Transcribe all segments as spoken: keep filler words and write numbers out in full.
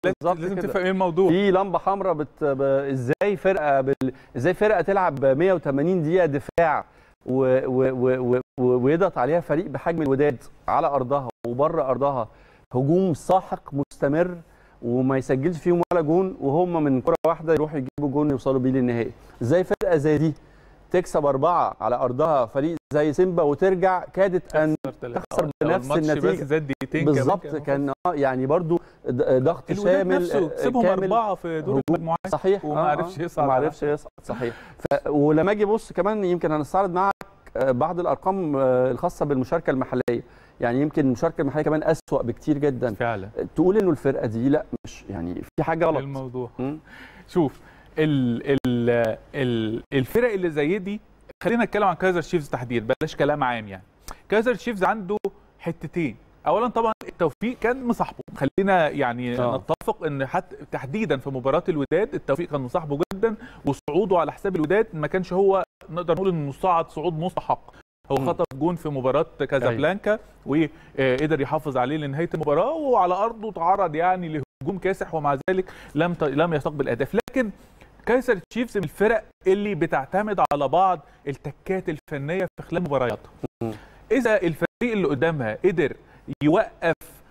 لازم تفهم ايه الموضوع. في لمبه حمراء بت... ب... ازاي فرقه بال... ازاي فرقه تلعب مية وتمانين دقيقه دفاع و... و... و... و... ويضغط عليها فريق بحجم الوداد على ارضها وبره ارضها، هجوم ساحق مستمر وما يسجلش فيهم ولا جون، وهم من كره واحده يروحوا يجيبوا جون يوصلوا بيه للنهائي. ازاي فرقه زي دي تكسب أربعة على أرضها فريق زي سيمبا وترجع كادت أن تخسر بنفس النتيجة بالظبط؟ كان يعني برضو ضغط شامل، كسبهم أربعة في دور المجموعات صحيح وما عرفش يصعد ما عرفش يصعد صحيح. ولما اجي ابص كمان يمكن هنستعرض معك بعض الأرقام الخاصة بالمشاركة المحلية، يعني يمكن المشاركة المحلية كمان أسوأ بكتير جدا فعلا. تقول إنه الفرقة دي لا مش يعني في حاجة غلط الموضوع. م? شوف ال ال ال الفرق اللي زي دي، خلينا نتكلم عن كايزر تشيفز تحديدا، بلاش كلام عام. يعني كايزر تشيفز عنده حتتين، اولا طبعا التوفيق كان مصاحبه، خلينا يعني أوه. نتفق ان حتى تحديدا في مباراه الوداد التوفيق كان مصاحبه جدا، وصعوده على حساب الوداد ما كانش هو نقدر نقول انه صعد صعود مستحق. هو خطف جون في مباراه كازابلانكا وقدر يحافظ عليه لنهايه المباراه، وعلى ارضه تعرض يعني لهجوم كاسح ومع ذلك لم ت... لم يستقبل اهداف. لكن كايزر تشيفز من الفرق اللي بتعتمد على بعض التكات الفنيه في خلال مبارياتها. اذا الفريق اللي قدامها قدر يوقف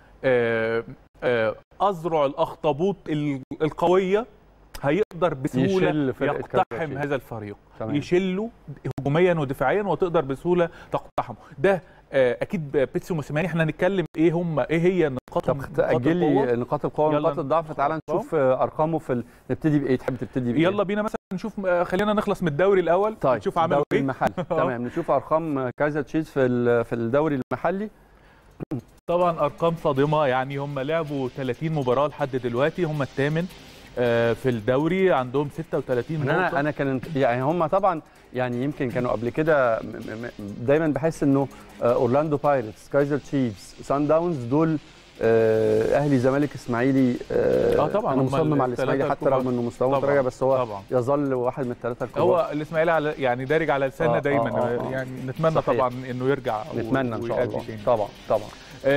اذرع الاخطبوط القويه هيقدر بسهوله يقتحم هذا الفريق، يشله هجوميا ودفاعيا وتقدر بسهوله تقتحمه. ده اكيد بيتسو موسيماني. احنا هنتكلم ايه هم ايه هي نقاط القوه. تاجل لي نقاط القوه ونقاط الضعف. تعالى نشوف ارقامه في ال... نبتدي بايه؟ تحب تبتدي بايه؟ يلا بينا مثلا نشوف، خلينا نخلص من الدوري الاول. طيب نشوف عملوا ايه المحلي. تمام، نشوف ارقام كايزر تشيفز في في الدوري المحلي. طبعا ارقام صادمه، يعني هم لعبوا ثلاثين مباراه لحد دلوقتي، هم الثامن في الدوري، عندهم ستة وثلاثين نقطه. انا انا كان يعني هم طبعا يعني يمكن كانوا قبل كده دايما بحس انه اورلاندو بايرتس، كايزر تشيفز، سان داونز دول اهلي زمالك اسماعيلي. اه طبعا انا مصمم على الاسماعيلي حتى رغم انه مستواه متراجع، بس هو طبعا يظل واحد من الثلاثه الكبار. هو الاسماعيلي على يعني دارج على لساننا آه دايما. آه آه آه يعني نتمنى صحيح. طبعا انه يرجع، نتمنى ان شاء الله. طبعا طبعا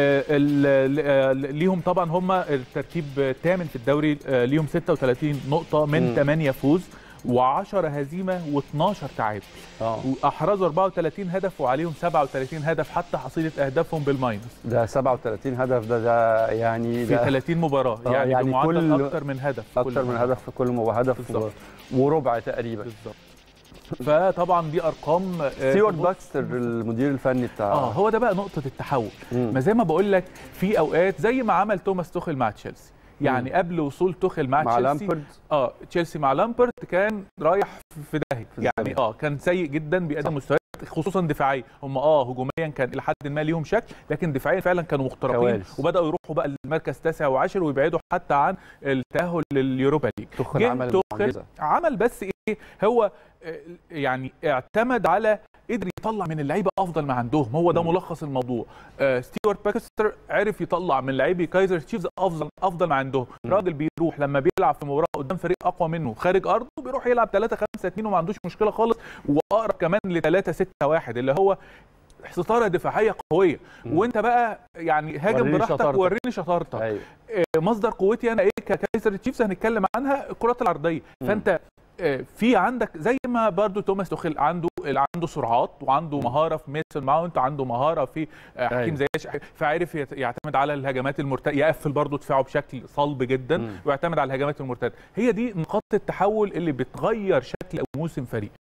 آه ليهم طبعا هم الترتيب الثامن في الدوري، آه ليهم ستة وثلاثين نقطه من ثمانية فوز وعشرة هزيمه واثناشر تعادل. اه واحرزوا أربعة وثلاثين هدف وعليهم سبعة وثلاثين هدف، حتى حصيله اهدافهم بالماينس. ده سبعة وثلاثين هدف ده ده يعني في ثلاثين مباراه، يعني, يعني بمعدل اكتر من هدف اكتر من هدف في كل مباراه، هدف و... وربع تقريبا. بالظبط. فطبعا دي ارقام. ستيوارت باكستر المدير الفني بتاع اه هو ده بقى نقطه التحول. مم. ما زي ما بقول لك في اوقات زي ما عمل توماس توخيل مع تشيلسي، يعني مم. قبل وصول توخيل مع, مع تشيلسي لامبرد. اه تشيلسي مع لامبرد كان رايح في داهيه، يعني اه كان سيء جدا، بيقدم مستويات خصوصا دفاعيا. هم اه هجوميا كان الى حد ما ليهم شكل، لكن دفاعيا فعلا كانوا مخترقين وبداوا يروحوا بقى المركز تاسع وعاشر ويبعدوا حتى عن التاهل لليوروبا ليج. توخيل عمل توخيل عمل بس ايه، هو يعني اعتمد على قدر يطلع من اللعيبه افضل ما عندهم. هو ده ملخص الموضوع. آه ستيوارت باكستر عرف يطلع من لاعبي كايزر تشيفز افضل افضل ما عندهم. م. راجل بيروح لما بيلعب في مباراه قدام فريق اقوى منه خارج ارضه بيروح يلعب ثلاثة خمسة اتنين وما عندوش مشكله خالص، واقرب كمان ل ثلاثة ستة واحد اللي هو ستاره دفاعيه قويه. م. وانت بقى يعني هاجم براحتك ووريني شطارتك. أيوه. آه مصدر قوتي انا ايه ككايزر تشيفز هنتكلم عنها الكرات العرضيه. م. فانت في عندك زي ما برضو توماس توخيل عنده عنده سرعات وعنده مهاره في ميسون ماونت، عنده مهاره في حكيم زياش، فعرف يعتمد على الهجمات المرتده، يقفل برضو دفاعه بشكل صلب جدا مم. ويعتمد على الهجمات المرتده. هي دي نقاط التحول اللي بتغير شكل او موسم فريق.